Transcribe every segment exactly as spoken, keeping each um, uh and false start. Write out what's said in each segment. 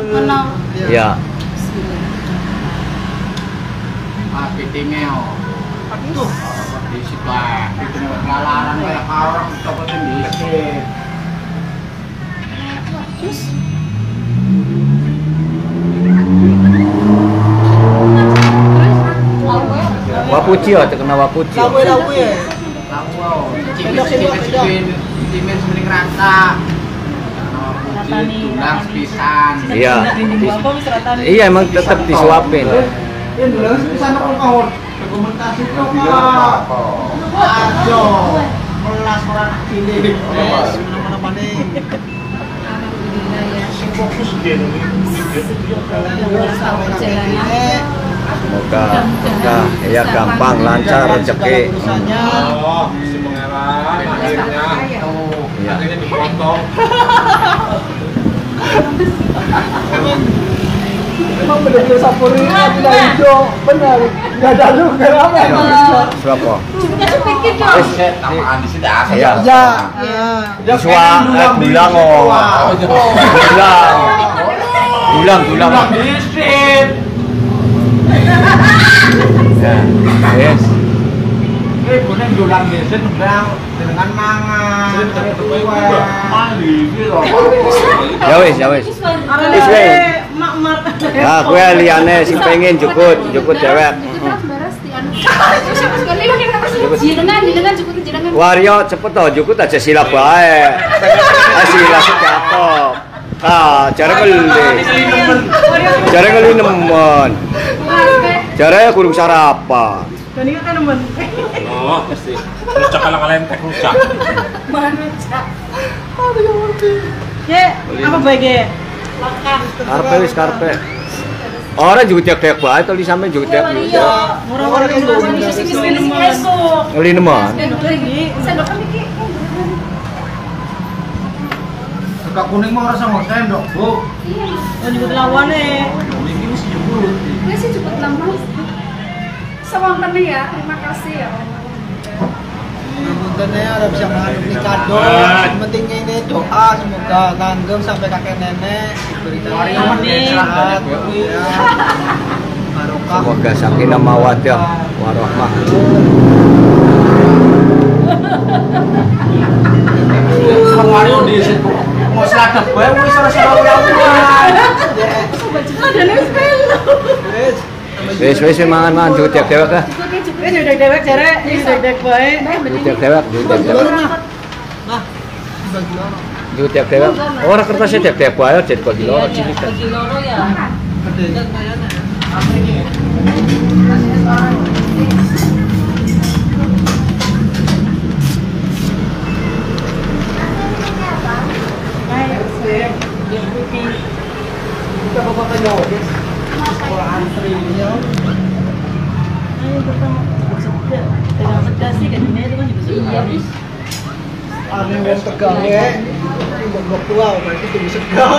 Ya. Ah, pitingnya. Aduh, di situ ah, itu kelalaran kayak orang copotin di situ. Terus Wapuci ya, terkena wapuci. Lawe lawe ya. Lawo, cicipin cicipin cicipin cicipin sebening rasa. Tulang sepisan. Iya. Iya emang tetap disuapin. Ini dulu sepisan kok kau dokumentasi kok. Ajo, melas orang pilih. Yes, mana-mana maning. Fokus dia nih. Semoga semoga ya gampang lancar rezeki. Oh, si pangeran akhirnya tuh, akhirnya dipotong. Emang bener-bener sapuri tidak hijau, benar. Gak ada lu, gak rame. Siapa? Wis tamaan di sini asal. Iya. Ya. Suah bulang oh. Bulang. Bulang bulang. Disit. Ya, yes. Eh, boleh dulang disit udah dengan mangan. Mandi gitu. Ya wis, ya wis. Wis wis. Ya, gue liane sing pengen jukut, jukut dewek. Wario cepet toh, jukut aja sila bae. Ah sila cakep. Ah, jare ngeli. Jare ngeli nemen. Jare kurang sarapan. Dan itu kan nemen. Oh, pasti. Rucak kalang-kalang tek rucak. Mana cak? Aduh ya ngerti. Ya, apa baiknya? Karpe wis karpe. Orang juga tek-tek bae to li sampe juga tek. Orang-orang yang belum Ngeli nemen. Suka kuning mah rasa mau sendok, Bu. Oh, juga lawan nih. Ini wis jebul. Gue sih cepet lama. Sewaktu ya, terima kasih ya. Mudah-mudahan ada bisa menghadapi kado. Yang pentingnya ini doa semoga langgeng sampai kakek nenek diberikan sehat, ya, barokah. Semoga sakinah mawaddah warahmah. Kalau Mario di situ mau seladep bae wis ora salah-salahan. Ada nih sepelu. Wis wis mangan mangan juga tek dewek ah. Ini udah dewek jare, ini udah dewek bae. Juga tek dewek, juga tek dewek. Nah, bagi loro. Juga tek dewek. Ora kertasnya tek dewek bae jet bagi loro cilik. Bagi loro ya. Gede. Kita bapak penyodis. Sekolah antri ya. Ayo pertama sedap. Dengan sedap sih kan ini itu kan juga sedap. Ane wong tegang ya. Mbok tua berarti tunggu sedap.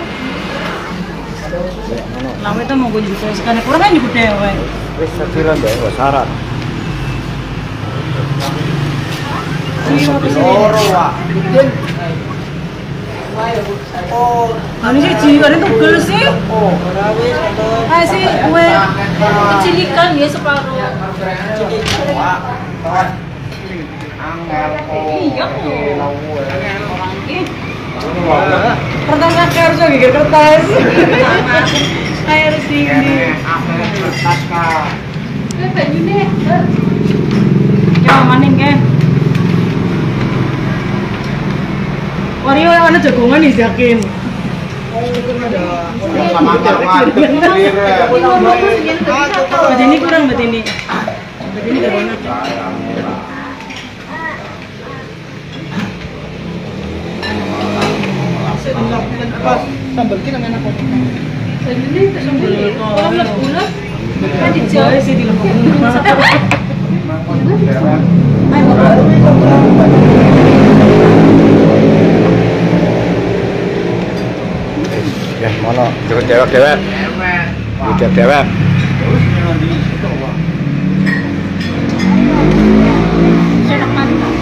Lama itu mau gue juga sekarang kurang kan juga dewe. Wis sakiran bae wis syarat. Loro wah. Oh, ini sih jiwa itu gel sih. Oh, berawis atau Ah sih gue kecilikan ya separuh. Iya kok. pertama kali harus gigir kertas. Air sini. Kertas kah? Gue bajunya. Ya maning kan. Wario yang ada jagongan nih yakin. Sama kawan. Bat ini kurang bat ini. Bat ini gak banget. Sambal kita main apa? Bajunya tak sambal. Kalau bulat-bulat kan dijauh sih di lembut. Ya, mana cukup dewek-dewek. Udah dewek. enak mantap.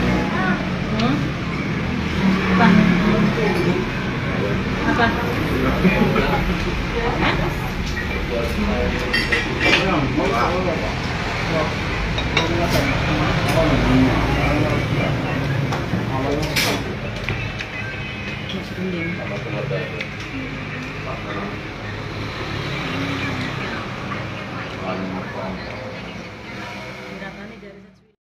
Apa? Apa? Masuk dinding.